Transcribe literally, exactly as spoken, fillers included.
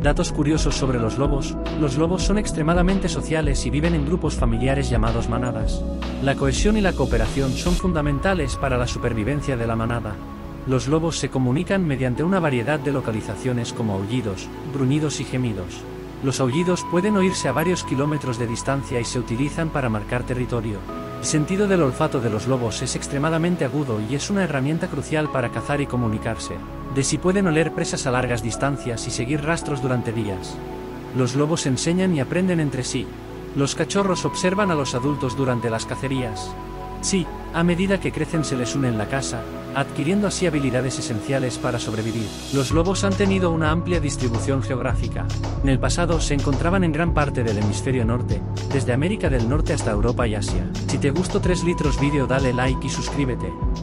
Datos curiosos sobre los lobos. Los lobos son extremadamente sociales y viven en grupos familiares llamados manadas. La cohesión y la cooperación son fundamentales para la supervivencia de la manada. Los lobos se comunican mediante una variedad de localizaciones como aullidos, gruñidos y gemidos. Los aullidos pueden oírse a varios kilómetros de distancia y se utilizan para marcar territorio. El sentido del olfato de los lobos es extremadamente agudo y es una herramienta crucial para cazar y comunicarse. De si pueden oler presas a largas distancias y seguir rastros durante días. Los lobos enseñan y aprenden entre sí. Los cachorros observan a los adultos durante las cacerías. Sí, a medida que crecen se les une en la casa, adquiriendo así habilidades esenciales para sobrevivir. Los lobos han tenido una amplia distribución geográfica. En el pasado se encontraban en gran parte del hemisferio norte, desde América del Norte hasta Europa y Asia. Si te gustó tres litros vídeo dale like y suscríbete.